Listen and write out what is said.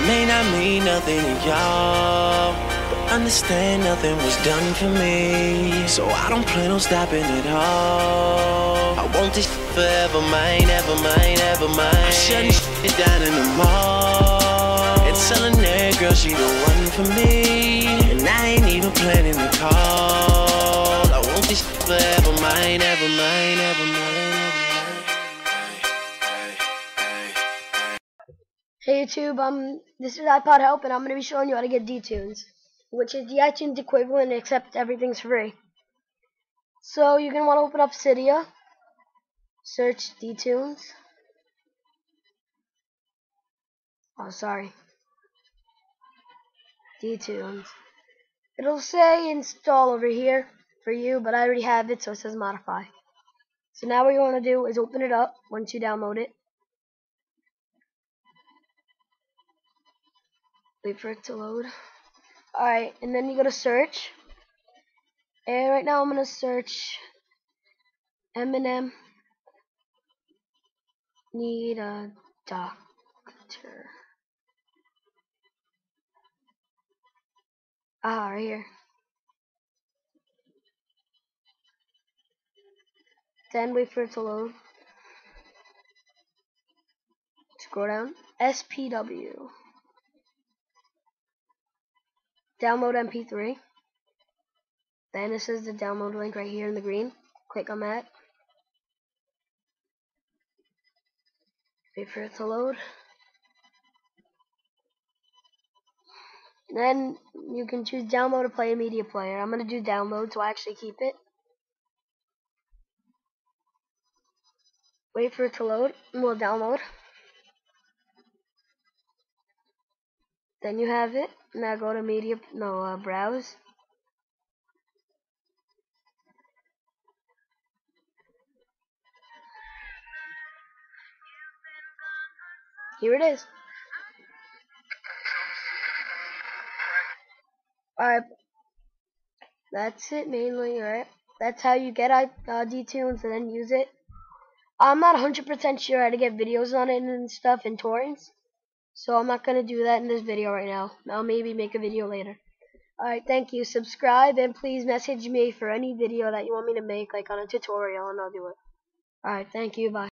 may not mean nothing to y'all, but understand nothing was done for me. So I don't plan on stopping at all. I want this forever mine, ever mine, ever mine. I'm shutting shit down in the mall and telling that girl she the one for me, and I ain't even planning to call. I want this forever mine, ever mine, ever mine. Hey YouTube, this is iPawedHelp, and I'm going to be showing you how to get dTunes, which is the iTunes equivalent, except everything's free. So you're going to want to open up Cydia, search dTunes. Oh, sorry. dTunes. It'll say install over here for you, but I already have it, so it says modify. So now what you want to do is open it up once you download it. Wait for it to load. Alright, and then you go to search. And right now I'm going to search Eminem need a doctor. Right here. Then wait for it to load. Scroll down. SPW. Download MP3. Then it says the download link right here in the green. Click on that. Wait for it to load. Then you can choose download or play a media player. I'm going to do download so I actually keep it. Wait for it to load and we'll download. Then you have it. Now go to media, browse. Here it is. Alright, that's it mainly, alright? That's how you get dTunes and then use it. I'm not 100% sure how to get videos on it and stuff in torrents, so I'm not going to do that in this video right now. I'll maybe make a video later. Alright, thank you. Subscribe and please message me for any video that you want me to make, like on a tutorial, and I'll do it. Alright, thank you, bye.